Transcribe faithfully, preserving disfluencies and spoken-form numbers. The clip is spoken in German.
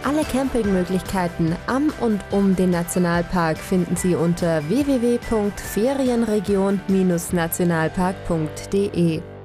Alle Campingmöglichkeiten am und um den Nationalpark finden Sie unter w w w punkt ferienregion Bindestrich nationalpark punkt de.